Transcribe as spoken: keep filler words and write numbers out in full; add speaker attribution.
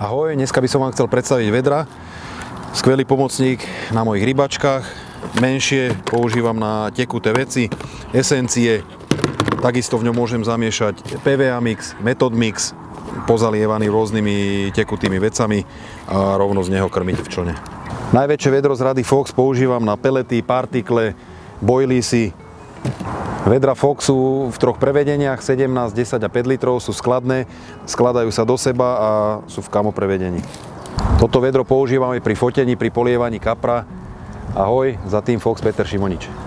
Speaker 1: Ahoj, dneska by som vám chcel predstaviť vedra. Skvelý pomocník na mojich rybačkách. Menšie používam na tekuté veci, esencie. Takisto v ňom môžem zamiešať pé vé á mix, Method mix, pozalievaný rôznymi tekutými vecami a rovno z neho krmiť v člne. Najväčšie vedro z rady Fox používam na pelety, partikle, boiliesy. Vedra Fox sú v troch prevedeniach, sedemnásť, desať a päť litrov, sú skladné, skladajú sa do seba a sú v kamo prevedení. Toto vedro používame pri fotení, pri polievaní kapra. Ahoj, za tým Fox Peter Šimonič.